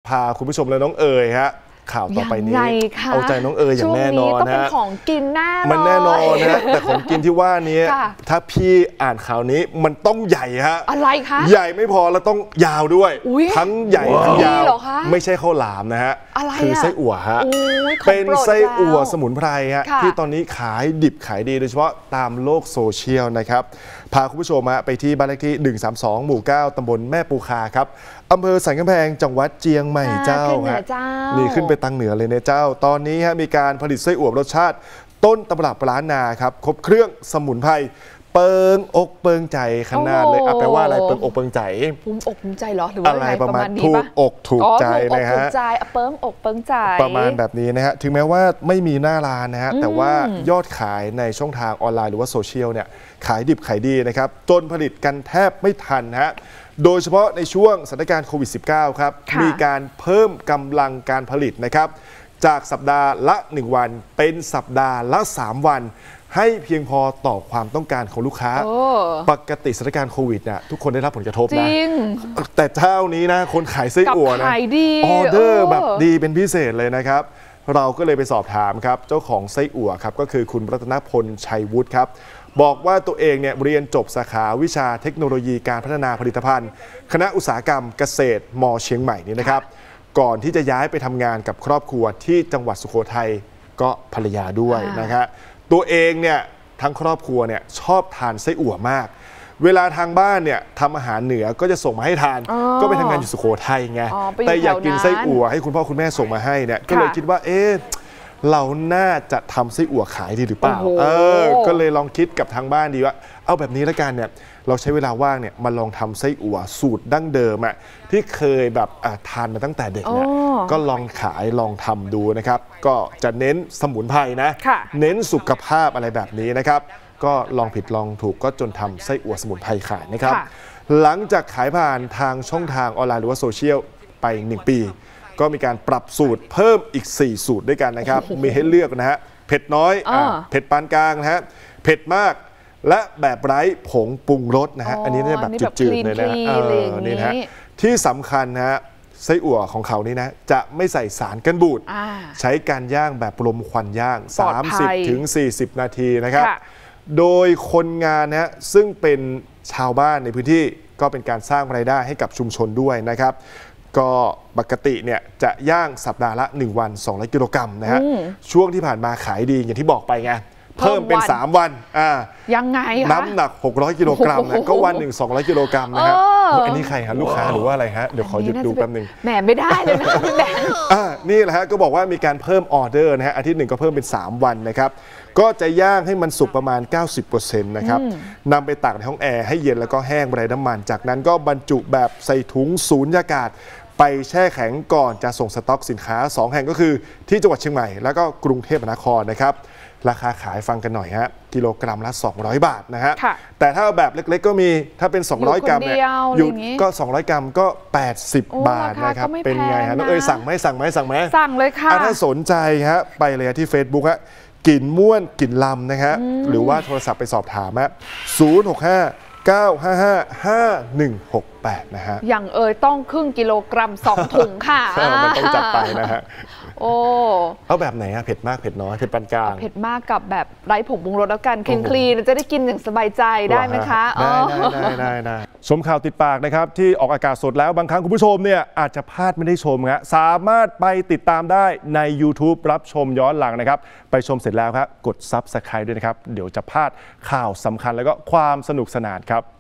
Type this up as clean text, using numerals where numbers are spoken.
พาคุณผู้ชมและน้องเอ๋ยฮะข่าวต่อไปนี้เอาใจน้องเอ๋ยอย่างแน่นอนนะต้องเป็นของกินมันแน่นอนนะแต่ของกินที่ว่านี้ถ้าพี่อ่านข่าวนี้มันต้องใหญ่ฮะอะไรคะใหญ่ไม่พอแล้วต้องยาวด้วยทั้งใหญ่ทั้งยาวไม่ใช่ข้าวหลามนะฮะคือไส้อั่วฮะเป็นไส้อั่วสมุนไพรฮะที่ตอนนี้ขายดิบขายดีโดยเฉพาะตามโลกโซเชียลนะครับพาคุณผู้ชมไปที่บ้านเลขที่132หมู่9ตำบลแม่ปูคาครับอำเภอสันกำแพงจังหวัดเจียงใหม่เจ้าฮะนี่ขึ้นไปตังเหนือเลยเนี่ยเจ้าตอนนี้ฮะมีการผลิตไส้อั่วรสชาติต้นตำรับล้านนาครับครบเครื่องสมุนไพรเปิงอกเปิงใจขนาดเลยแปลว่าอะไรเปิงอกเปิงใจภูมิอกภูมิใจเหรอหรือว่าอะไรประมาณนี้ถูกอกถูกใจนะฮะเปิงอกเปิงใจประมาณแบบนี้นะฮะถึงแม้ว่าไม่มีหน้าร้านนะฮะแต่ว่ายอดขายในช่องทางออนไลน์หรือว่าโซเชียลเนี่ยขายดิบขายดีนะครับจนผลิตกันแทบไม่ทันฮะโดยเฉพาะในช่วงสถานการณ์โควิด -19 ครับมีการเพิ่มกำลังการผลิตนะครับจากสัปดาห์ละ1วันเป็นสัปดาห์ละ3วันให้เพียงพอต่อความต้องการของลูกค้าปกติสถานการณ์โควิดเนี่ยทุกคนได้รับผลกระทบนะแต่เจ้านี้นะคนขายไส้อั่วนะออเดอร์แบบดีเป็นพิเศษเลยนะครับเราก็เลยไปสอบถามครับเจ้าของไส้อั่วครับก็คือคุณรัตนพลชัยวุฒิครับบอกว่าตัวเองเนี่ยเรียนจบสาขาวิชาเทคโนโลยีการพัฒนาผลิตภัณฑ์คณะอุตสาหกรรมเกษตรม.เชียงใหม่นี่นะครับก่อนที่จะย้ายไปทำงานกับครอบครัวที่จังหวัดสุโขทัยก็ภรรยาด้วยนะครับตัวเองเนี่ยทั้งครอบครัวเนี่ยชอบทานไส้อั่วมากเวลาทางบ้านเนี่ยทำอาหารเหนือก็จะส่งมาให้ทานก็ไปทำงานอยู่สุโขทัยไงแต่อยากกินไส้อั่วให้คุณพ่อคุณแม่ส่งมาให้เนี่ยก็เลยคิดว่าเราน่าจะทำไส้อั่วขายดีหรือเปล่าก็เลยลองคิดกับทางบ้านดีว่าเอาแบบนี้ละกันเนี่ยเราใช้เวลาว่างเนี่ยมาลองทำไส้อั่วสูตรดั้งเดิมที่เคยแบบทานมาตั้งแต่เด็กเนี่ยก็ลองขายลองทำดูนะครับก็จะเน้นสมุนไพรนะเน้นสุขภาพอะไรแบบนี้นะครับก็ลองผิดลองถูกก็จนทำไส้อั่วสมุนไพรขายนะครับหลังจากขายผ่านทางช่องทางออนไลน์หรือว่าโซเชียลไป1 ปีก็มีการปรับสูตรเพิ่มอีก4สูตรด้วยกันนะครับมีให้เลือกนะฮะเผ็ดน้อยเผ็ดปานกลางนะฮะเผ็ดมากและแบบไร้ผงปรุงรสนะฮะอันนี้เนี่ยแบบจืดๆเลยนะนี่นะฮะที่สำคัญนะฮะไส้อั่วของเขานี่นะจะไม่ใส่สารกันบูดใช้การย่างแบบลมควันย่าง 30-40 นาทีนะครับโดยคนงานนะฮะซึ่งเป็นชาวบ้านในพื้นที่ก็เป็นการสร้างรายได้ให้กับชุมชนด้วยนะครับก็ปกติเนี่ยจะย่างสัปดาห์ละ1วัน200 กิโลกรัมนะฮะช่วงที่ผ่านมาขายดีอย่างที่บอกไปไงเพิ่มเป็น3วันยังไงคะน้ำหนัก600 กิโลกรัมนะก็วัน1 200 กิโลกรัมนะฮะอันนี้ใครฮะลูกค้าหรือว่าอะไรฮะเดี๋ยวขอหยุดดูแป๊บนึงแหมไม่ได้เลยนะพี่แบงค์นี่แหละฮะก็บอกว่ามีการเพิ่มออเดอร์นะฮะอาทิตย์หนึ่งก็เพิ่มเป็น3วันนะครับก็จะย่างให้มันสุกประมาณ 90% นะครับนำไปตากในห้องแอร์ให้เย็นแล้วก็แห้งไร้น้ำมันจากนั้นก็บรรจุแบบใส่ถุงสูญญากาศไปแช่แข็งก่อนจะส่งสต็อกสินค้า2แห่งก็คือที่จังหวัดเชียงใหม่แล้วก็กรุงเทพมหานครนะครับราคาขายฟังกันหน่อยฮะกิโลกรัมละ200 บาทนะฮะแต่ถ้าแบบเล็กๆก็มีถ้าเป็น200 กรัมเนี่ยอยู่ก็200 กรัมก็80 บาทนะครับเป็นไงฮะน้องเอ๋ยสั่งไหมสั่งเลยค่ะถ้าสนใจฮะไปเลยที่ Facebook ฮะกินม่วนกินลำนะฮะหรือว่าโทรศัพท์ไปสอบถามฮะ065-955-5168นะฮะอย่างต้องครึ่งกิโลกรัม2 ถุงค่ะมันต้องจัดไปนะฮะเอาแบบไหนอะเผ็ดมากเผ็ดน้อยเผ็ดปานกลางเผ็ดมากกับแบบไร้ผงปรุงรสแล้วกันคลีนจะได้กินอย่างสบายใจได้ไหมคะได้ชมข่าวติดปากนะครับที่ออกอากาศสดแล้วบางครั้งคุณผู้ชมเนี่ยอาจจะพลาดไม่ได้ชมฮะสามารถไปติดตามได้ใน YouTube รับชมย้อนหลังนะครับไปชมเสร็จแล้วครับกด Subscribe ด้วยนะครับเดี๋ยวจะพลาดข่าวสำคัญแล้วก็ความสนุกสนานครับ